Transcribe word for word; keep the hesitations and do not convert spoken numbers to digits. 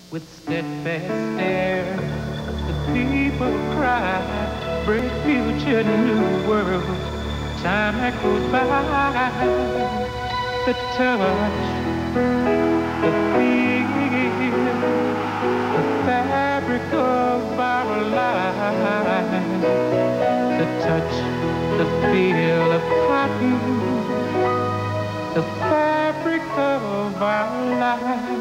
with steadfast stare. The people cry, bright future, new world. Time that goes by, the touch, the feel, the fabric of our lives. The touch, the feel of cotton, the fabric of our lives.